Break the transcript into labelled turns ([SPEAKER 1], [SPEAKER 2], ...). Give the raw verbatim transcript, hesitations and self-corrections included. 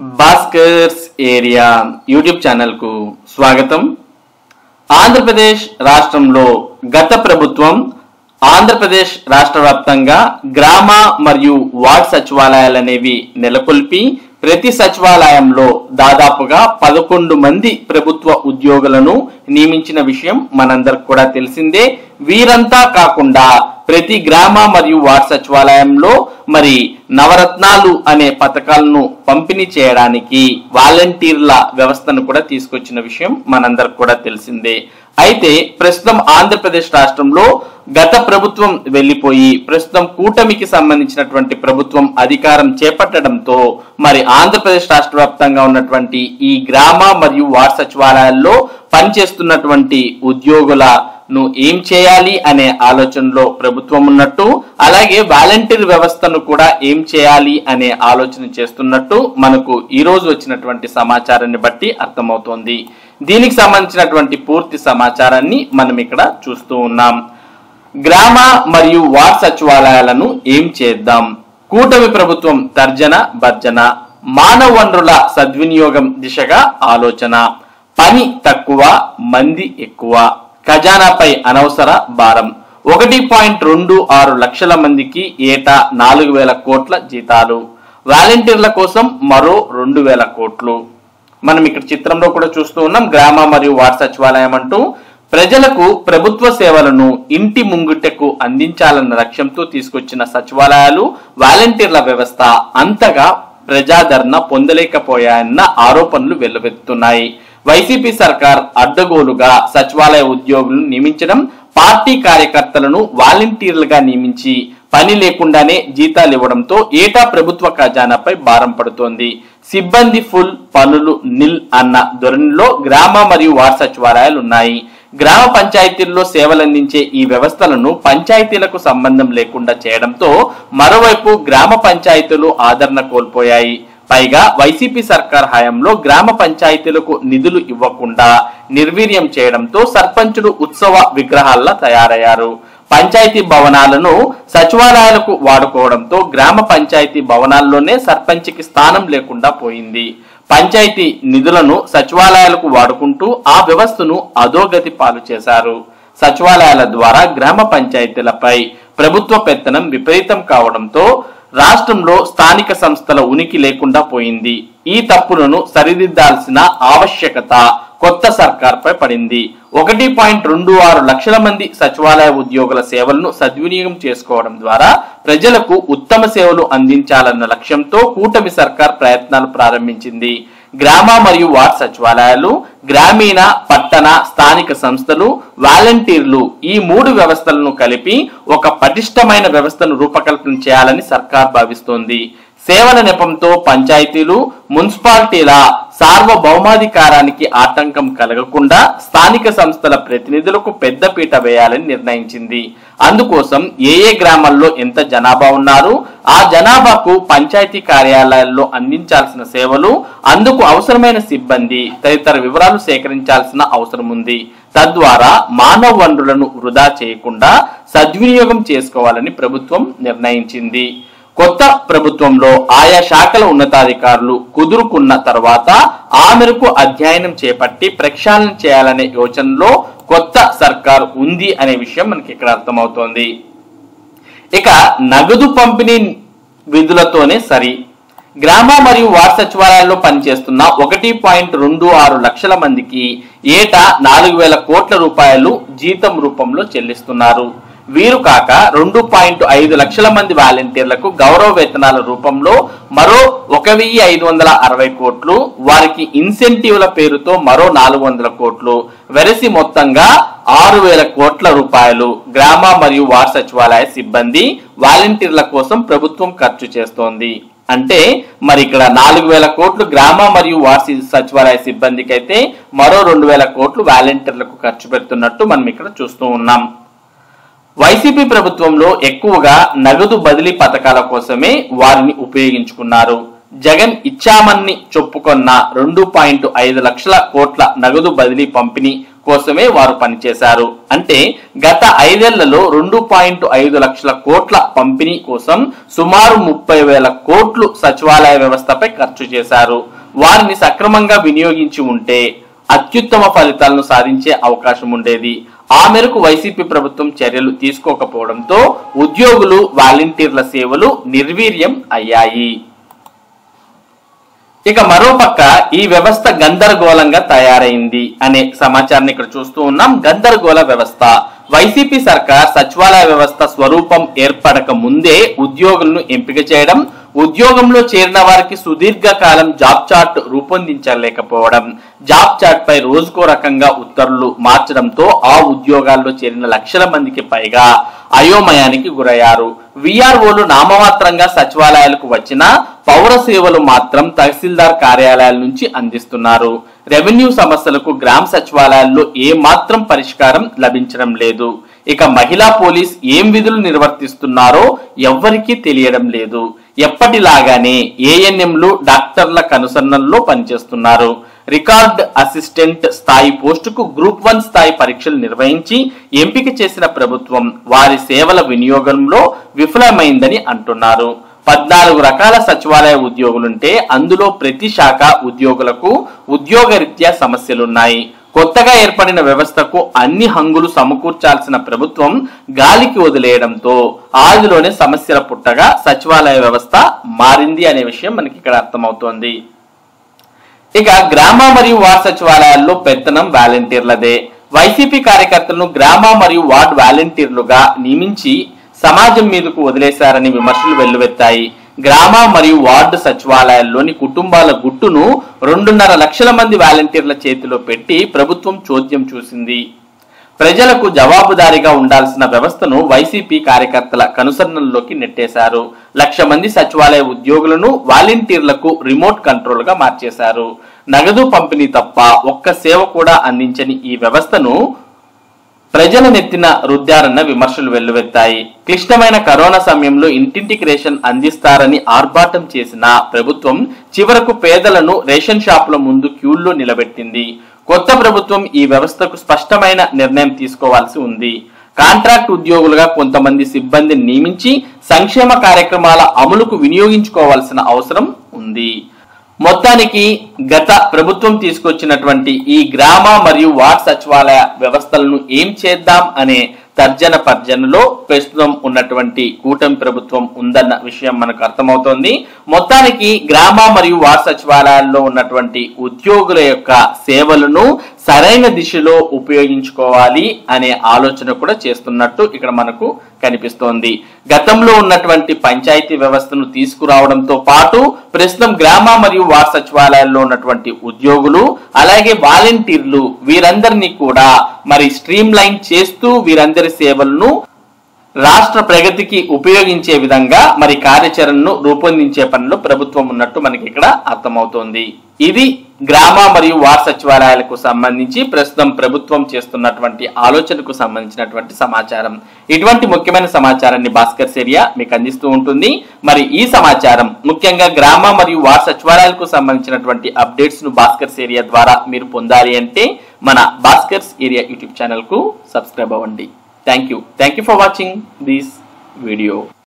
[SPEAKER 1] Bhaskar's area YouTube channel కు స్వాగతం. ఆంధ్రప్రదేశ్ రాష్ట్రంలో గత ప్రభుత్వం ఆంధ్రప్రదేశ్ రాష్ట్ర వ్యాప్తంగా గ్రామ మరియు వార్డ్ సచివాలయాలు అనేవి నెలకొల్పి ప్రతి సచివాలయంలో దాదాపుగా పదకొండు మంది ప్రభుత్వ ఉద్యోగులను నియమించిన విషయం మనందరికి కూడా తెలిసిందే. వీరంతా కాకుండా ప్రతి గ్రామ మరియు వార్డ్ సచివాలయంలో మరి నవరత్నాలు అనే పథకాలను పంపిణీ చేయడానికి వాలంటీర్ల వ్యవస్థను కూడా తీసుకొచ్చిన విషయం మనందరికి కూడా తెలిసిందే. అయితే ప్రస్తుతం ఆంధ్రప్రదేశ్ రాష్ట్రంలో గత ప్రభుత్వం వెళ్లిపోయి ప్రస్తుతం కూటమికి సంబంధించినటువంటి ప్రభుత్వం అధికారం చేపట్టడంతో మరి ఆంధ్రప్రదేశ్ రాష్ట్ర వ్యాప్తంగా ఉన్నటువంటి ఈ గ్రామ మరియు వార్డ్ సచివాలయాల్లో పనిచేస్తున్నటువంటి ఉద్యోగులను ఏం చేయాలి అనే ఆలోచనలో ప్రభుత్వం ఉన్నట్టు, అలాగే వాలంటీర్ వ్యవస్థను కూడా ఏం చేయాలి అనే ఆలోచన చేస్తున్నట్టు మనకు ఈ రోజు వచ్చినటువంటి సమాచారాన్ని బట్టి అర్థమవుతోంది. దీనికి సంబంధించినటువంటి పూర్తి సమాచారాన్ని మనం ఇక్కడ చూస్తూ ఉన్నాం. గ్రామ మరియు వార్డ్ సచివాలయాలను ఏం చేద్దాం? కూటమి ప్రభుత్వం తర్జన భర్జన, మానవ వనరుల సద్వినియోగం దిశగా ఆలోచన, పని తక్కువ మంది ఎక్కువ, ఖజానాపై అనవసర భారం, ఒకటి పాయింట్ రెండు ఆరు లక్షల మందికి ఏటా నాలుగు వేల కోట్ల జీతాలు, వాలంటీర్ల కోసం మరో రెండు వేల కోట్లు. మనం ఇక్కడ చిత్రంలో కూడా చూస్తూ ఉన్నాం. గ్రామ మరియు వార్డ్ సచివాలయం అంటూ ప్రజలకు ప్రభుత్వ సేవలను ఇంటి ముంగిటకు అందించాలన్న లక్ష్యంతో తీసుకొచ్చిన సచివాలయాలు, వాలంటీర్ల వ్యవస్థ అంతగా ప్రజాదరణ పొందలేకపోయాయన్న ఆరోపణలు వెల్లువెత్తుతున్నాయి. వైసీపీ సర్కార్ అడ్డగోలుగా సచివాలయ ఉద్యోగులను నియమించడం, పార్టీ కార్యకర్తలను వాలంటీర్లుగా నియమించి పని లేకుండానే జీతాలు ఇవ్వడంతో ఏటా ప్రభుత్వ ఖజానాపై భారం పడుతోంది. సిబ్బంది ఫుల్, పనులు నిల్ అన్న ధోరణిలో గ్రామ మరియు వార్డ్ సచివాలయాలు ఉన్నాయి. గ్రామ పంచాయతీల్లో సేవలందించే ఈ వ్యవస్థలను పంచాయతీలకు సంబంధం లేకుండా చేయడంతో మరోవైపు గ్రామ పంచాయతీలు ఆదరణ కోల్పోయాయి. పైగా వైసీపీ సర్కార్ హయాంలో గ్రామ పంచాయతీలకు నిధులు ఇవ్వకుండా నిర్వీర్యం చేయడంతో సర్పంచులు ఉత్సవ విగ్రహాల్లా తయారయ్యారు. పంచాయతీ భవనాలను సచివాలయాలకు వాడుకోవడంతో గ్రామ పంచాయతీ భవనాల్లోనే సర్పంచ్కి స్థానం లేకుండా పోయింది. పంచాయతీ నిధులను సచివాలయాలకు వాడుకుంటూ ఆ వ్యవస్థను అధోగతి పాలు చేశారు. సచివాలయాల ద్వారా గ్రామ పంచాయతీలపై ప్రభుత్వ పెత్తనం విపరీతం కావడంతో రాష్ట్రంలో స్థానిక సంస్థల ఉనికి లేకుండా పోయింది. ఈ తప్పులను సరిదిద్దాల్సిన ఆవశ్యకత కొత్త సర్కార్పై పడింది. ఒకటి పాయింట్ రెండు ఆరు లక్షల మంది సచివాలయ ఉద్యోగుల సేవలను సద్వినియోగం చేసుకోవడం ద్వారా ప్రజలకు ఉత్తమ సేవలు అందించాలన్న లక్ష్యంతో కూటమి సర్కార్ ప్రయత్నాలు ప్రారంభించింది. గ్రామ మరియు వార్డ్ సచివాలయాలు, గ్రామీణ పట్టణ స్థానిక సంస్థలు, వాలంటీర్లు ఈ మూడు వ్యవస్థలను కలిపి ఒక పటిష్టమైన వ్యవస్థను రూపకల్పన చేయాలని సర్కార్ భావిస్తోంది. సేవల నెపంతో పంచాయతీలు, మున్సిపాలిటీల సార్వభౌమాధికారానికి ఆటంకం కలగకుండా స్థానిక సంస్థల ప్రతినిధులకు పెద్దపీట వేయాలని నిర్ణయించింది. అందుకోసం ఏ ఏ గ్రామాల్లో ఎంత జనాభా ఉన్నారు, ఆ జనాభాకు పంచాయతీ కార్యాలయాల్లో అందించాల్సిన సేవలు, అందుకు అవసరమైన సిబ్బంది తదితర వివరాలు సేకరించాల్సిన అవసరం ఉంది. తద్వారా మానవ వనరులను వృధా చేయకుండా సద్వినియోగం చేసుకోవాలని ప్రభుత్వం నిర్ణయించింది. కొత్త ప్రభుత్వంలో ఆయా శాఖల ఉన్నతాధికారులు కుదురుకున్న తర్వాత ఆ మేరకు అధ్యయనం చేపట్టి ప్రక్షాళన చేయాలనే యోచనలో కొత్త సర్కార్ ఉంది అనే విషయం మనకి ఇక్కడ అర్థమవుతోంది. ఇక నగదు పంపిణీ విధులతోనే సరి. గ్రామ మరియు వార్డ్ సచివాలయాల్లో పనిచేస్తున్న ఒకటి పాయింట్ రెండు ఆరు లక్షల మందికి ఏటా నాలుగు వేల కోట్ల రూపాయలు జీతం రూపంలో చెల్లిస్తున్నారు. వీరు కాక రెండు పాయింట్ ఐదు లక్షల మంది వాలంటీర్లకు గౌరవ వేతనాల రూపంలో మరో ఒక వెయ్యి ఐదు వందల అరవై కోట్లు, వారికి ఇన్సెంటివ్ల పేరుతో మరో నాలుగు వందల కోట్లు, వెరసి మొత్తంగా ఆరు వేల కోట్ల రూపాయలు గ్రామ మరియు వార్డ్ సచివాలయ సిబ్బంది, వాలంటీర్ల కోసం ప్రభుత్వం ఖర్చు చేస్తోంది. అంటే మరి ఇక్కడ నాలుగు వేల కోట్లు గ్రామ మరియు వార్డ్ సచివాలయ సిబ్బందికి అయితే మరో రెండు వేల కోట్లు వాలంటీర్లకు ఖర్చు పెడుతున్నట్టు మనం ఇక్కడ చూస్తూ ఉన్నాం. వైసీపీ ప్రభుత్వంలో ఎక్కువగా నగదు బదిలీ పథకాల కోసమే వారిని ఉపయోగించుకున్నారు. జగన్ ఇచ్చామని చెప్పుకున్న రెండు పాయింట్ ఐదు లక్షల కోట్ల నగదు బదిలీ పంపిణీ కోసమే వారు పనిచేశారు. అంటే గత ఐదేళ్లలో రెండు పాయింట్ ఐదు లక్షల కోట్ల పంపిణీ కోసం సుమారు ముప్పై వేల కోట్లు సచివాలయ వ్యవస్థపై ఖర్చు చేశారు. వారిని సక్రమంగా వినియోగించి ఉంటే అత్యుత్తమ ఫలితాలను సాధించే అవకాశం ఉండేది. ఆ మేరకు వైసీపీ ప్రభుత్వం చర్యలు తీసుకోకపోవడంతో ఉద్యోగులు వాలంటీర్ల సేవలు నిర్వీర్యం అయ్యాయి. ఇక మరోపక్క ఈ వ్యవస్థ గందరగోళంగా తయారైంది అనే సమాచారాన్ని ఇక్కడ చూస్తూ ఉన్నాం. గందరగోళ వ్యవస్థ. వైసీపీ సర్కార్ సచివాలయ వ్యవస్థ స్వరూపం ఏర్పడక ముందే ఉద్యోగులను ఎంపిక చేయడం, ఉద్యోగంలో చేరిన వారికి సుదీర్ఘకాలం జాబ్ చార్ట్ రూపొందించలేకపోవడం, జాబ్ చార్ట్ పై రోజుకో రకంగా ఉత్తర్వులు మార్చడంతో ఆ ఉద్యోగాల్లో చేరిన లక్షల మందికి పైగా అయోమయానికి గురయ్యారు. విఆర్ఓలు నామమాత్రంగా సచివాలయాలకు వచ్చినా పౌర సేవలు మాత్రం తహసీల్దార్ కార్యాలయాల నుంచి అందిస్తున్నారు. రెవెన్యూ సమస్యలకు గ్రామ సచివాలయాల్లో ఏ మాత్రం పరిష్కారం లభించడం లేదు. ఇక మహిళా పోలీస్ ఏం విధులు నిర్వర్తిస్తున్నారో ఎవ్వరికీ తెలియడం లేదు. ఎప్పటిలాగానే ఏఎన్ఎంలు డాక్టర్ల కనుసన్నల్లో పనిచేస్తున్నారు. రికార్డ్ అసిస్టెంట్ స్థాయి పోస్టుకు గ్రూప్ వన్ స్థాయి పరీక్షలు నిర్వహించి ఎంపిక చేసిన ప్రభుత్వం వారి సేవల వినియోగంలో విఫలమైందని అంటున్నారు. పద్నాలుగు రకాల సచివాలయ ఉద్యోగులుంటే అందులో ప్రతి శాఖ ఉద్యోగులకు ఉద్యోగరీత్యా సమస్యలున్నాయి. కొత్తగా ఏర్పడిన వ్యవస్థకు అన్ని హంగులు సమకూర్చాల్సిన ప్రభుత్వం గాలికి వదిలేయడంతో ఆదిలోనే సమస్యల పుట్టగా సచివాలయ వ్యవస్థ మారింది అనే విషయం మనకి ఇక్కడ అర్థమవుతోంది. ఇక గ్రామ మరియు వార్డ్ సచివాలయాల్లో పెత్తనం వాలంటీర్లదే. వైసీపీ కార్యకర్తలను గ్రామ మరియు వార్డ్ వాలంటీర్లుగా నియమించి సమాజం మీదకు వదిలేశారని విమర్శలు వెల్లువెత్తాయి. గ్రామ మరియు వార్డు సచివాలయాల్లోని కుటుంబాల గుట్టును రెండున్నర లక్షల మంది వాలంటీర్ల చేతిలో పెట్టి ప్రభుత్వం చోద్యం చూసింది. ప్రజలకు జవాబుదారీగా ఉండాల్సిన వ్యవస్థను వైసీపీ కార్యకర్తల కనుసన్నల్లోకి నెట్టేశారు. లక్ష మంది సచివాలయ ఉద్యోగులను వాలంటీర్లకు రిమోట్ కంట్రోల్ గా మార్చేశారు. నగదు పంపిణీ తప్ప ఒక్క సేవ కూడా అందించని ఈ వ్యవస్థను ప్రజల నెత్తిన రుద్దారన్న విమర్శలు వెల్లువెత్తాయి. క్లిష్టమైన కరోనా సమయంలో ఇంటింటికి రేషన్ అందిస్తారని ఆర్భాటం చేసిన ప్రభుత్వం చివరకు పేదలను రేషన్ షాపుల ముందు క్యూల్లో నిలబెట్టింది. కొత్త ప్రభుత్వం ఈ వ్యవస్థకు స్పష్టమైన నిర్ణయం తీసుకోవాల్సి ఉంది. కాంట్రాక్ట్ ఉద్యోగులుగా కొంతమంది సిబ్బందిని నియమించి సంక్షేమ కార్యక్రమాల అమలుకు వినియోగించుకోవాల్సిన అవసరం ఉంది. మొత్తానికి గత ప్రభుత్వం తీసుకొచ్చినటువంటి ఈ గ్రామ మరియు వార్డ్ సచివాలయ వ్యవస్థలను ఏం చేద్దాం అనే తర్జన పర్జనలో ప్రస్తుతం ఉన్నటువంటి కూటమి ప్రభుత్వం ఉందన్న విషయం మనకు అర్థమవుతోంది. మొత్తానికి గ్రామ మరియు వార్డ్ సచివాలయాల్లో ఉన్నటువంటి ఉద్యోగుల యొక్క సేవలను సరైన దిశలో ఉపయోగించుకోవాలి అనే ఆలోచన కూడా చేస్తున్నట్టు ఇక్కడ మనకు కనిపిస్తోంది. గతంలో ఉన్నటువంటి పంచాయతీ వ్యవస్థను తీసుకురావడంతో పాటు ప్రస్తుతం గ్రామ మరియు వార్డ్ సచివాలయాల్లో ఉన్నటువంటి ఉద్యోగులు అలాగే వాలంటీర్లు వీరందరినీ కూడా మరి స్ట్రీమ్ లైన్ చేస్తూ వీరందరి సేవలను రాష్ట్ర ప్రగతికి ఉపయోగించే విధంగా మరి కార్యాచరణను రూపొందించే పనిలో ప్రభుత్వం ఉన్నట్టు మనకి ఇక్కడ అర్థమవుతోంది. ఇది గ్రామ మరియు వార్డ్ సచివాలయాలకు సంబంధించి ప్రస్తుతం ప్రభుత్వం చేస్తున్నటువంటి ఆలోచనకు సంబంధించినటువంటి సమాచారం. ఇటువంటి ముఖ్యమైన సమాచారాన్ని భాస్కర్స్ ఏరియా మీకు అందిస్తూ ఉంటుంది. మరి ఈ సమాచారం ముఖ్యంగా గ్రామ మరియు వార్డ్ సచివాలయాలకు సంబంధించినటువంటి అప్డేట్స్ ను భాస్కర్స్ ఏరియా ద్వారా మీరు పొందాలి అంటే మన భాస్కర్స్ ఏరియా యూట్యూబ్ ఛానల్ కు సబ్స్క్రైబ్ అవ్వండి. Thank you. Thank you for watching this video.